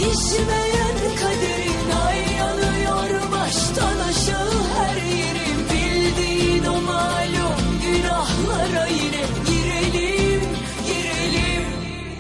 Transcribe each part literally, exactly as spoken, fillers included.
değişmeyen kaderin, ay yanıyor baştan aşağı her yerim. Bildiğin o malum günahlara yine girelim, girelim.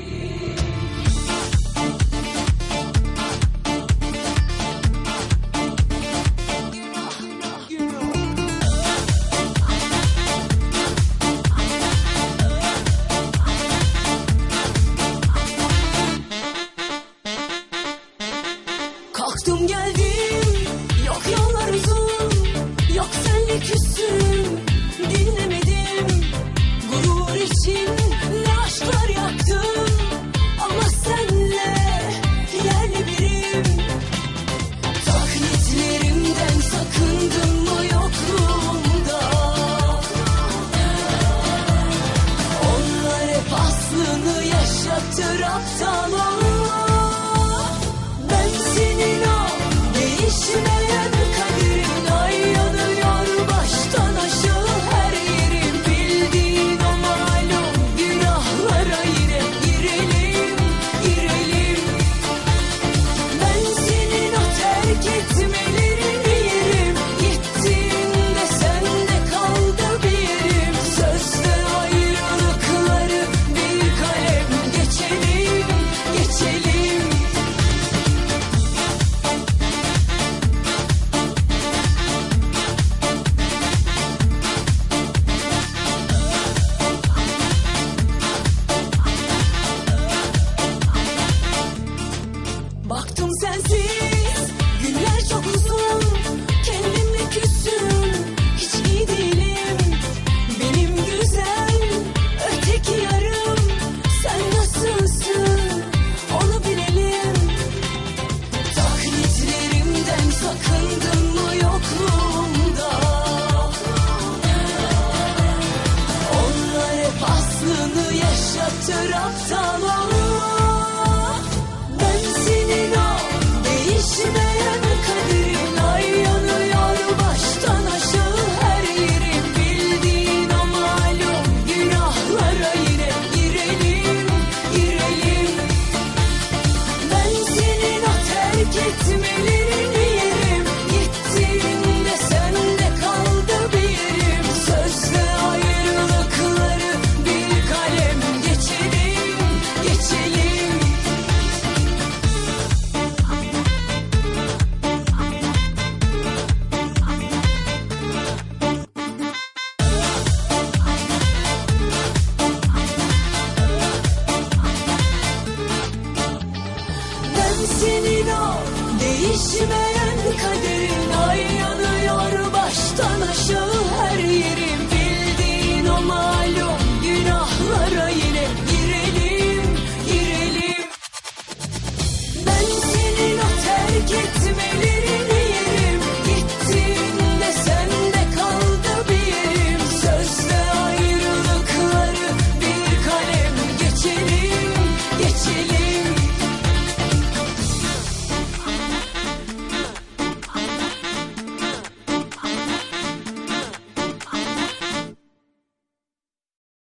Kalktım geldim, yok yollar uzun, yok senle küstüm, dinlemedim. Gurur için ne aşklar yaktım, ama senle yerli birim. Taklitlerimden sakındın mı yokluğumda? Onlar hep aslını yaşatır aptal olur. Değişmeyen kaderin, ay yanıyor baştan aşağı her yerim. Bildiğin o malum günahlara yine girelim, girelim. Ben senin o terk etmelerini yerim. Gittiğinde sende kaldı bir yerim. Sözde ayrılıkları bir kalem geçelim, geçelim. Baktım sensiz günler çok uzun, kendimle küsüm, hiç iyi değilim. Benim güzel öteki yarım, sen nasılsın onu bilelim. Taklitlerimden sakındın mı yokluğumda? Onlar hep aslını yaşatır aptal olur. Değişmeyen kaderin, ay yanıyor baştan aşağı her yerim. Bildiğin o malum günahlara yine girelim, girelim. Ben senin o terk etmelerini yerim. Gittiğinde sende kaldı bir yerim. Sözde ayrılıkları bir kalem geçelim, geçelim. Senin o değişmeyen